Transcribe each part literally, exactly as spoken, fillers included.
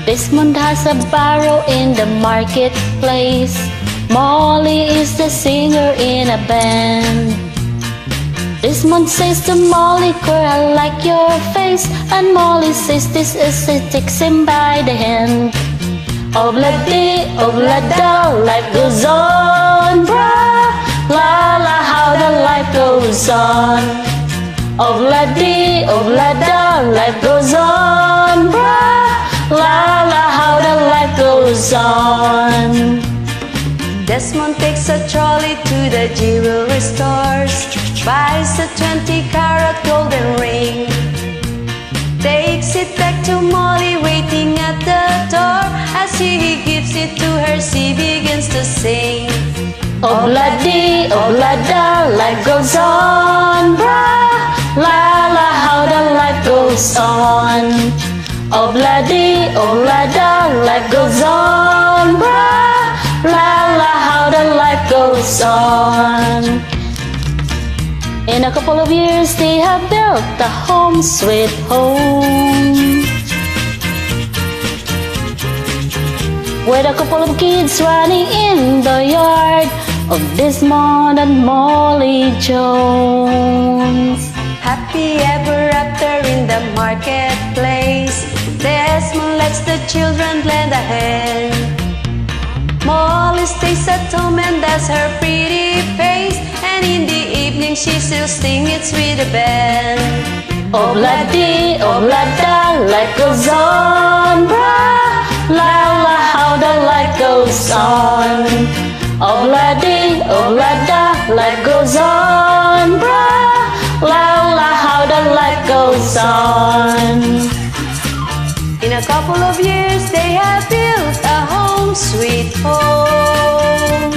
Desmond has a barrow in the marketplace. Molly is the singer in a band. Desmond says to Molly, "Girl, I like your face." And Molly says this as she takes him by the hand. Obladi, oblada, life goes on, brah. La la, how the life goes on. Obladi, oblada, life goes on, brah. La la, how the life goes on. Desmond takes a trolley to the jewelry stores, buys a twenty carat golden ring, takes it back to Molly waiting at the door. As he gives it to her, she begins to sing. Obladi, oblada, life goes on, brah. La la, how the life goes on. Obladi, oblada, life goes on, brah. La la, how the life goes on. In a couple of years they have built a home sweet home, with a couple of kids running in the yard of Desmond and Molly Jones. Happy ever after in the marketplace, Desmond lets the children lend a hand. Molly stays at home and does her pretty face, and in the evening she still sings with a band. Obladi, oblada, life goes on, brah. La la, how the life goes on. Obladi, oblada, life goes on, brah. La la, how the life goes on. In a couple of years they have built a home sweet home,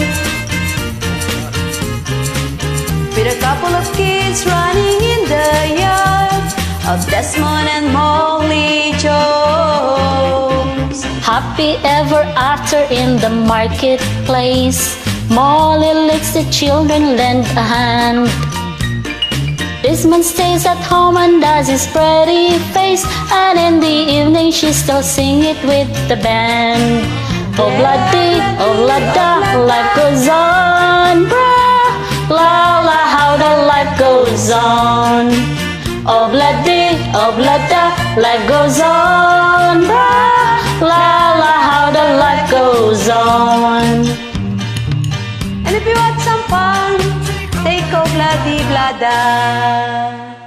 with a couple of kids running in the yard of Desmond and Molly Jones. Happy ever after in the marketplace, Molly lets the children lend a hand. Desmond stays at home and does his pretty face, and in the evening she still sings it with the band. Obladi, oblada, life goes on, brah. La la, how the life goes on. Obladi, oblada, life goes on, brah. La la, how the life goes on. And if you want some fun, take Obladi, oblada.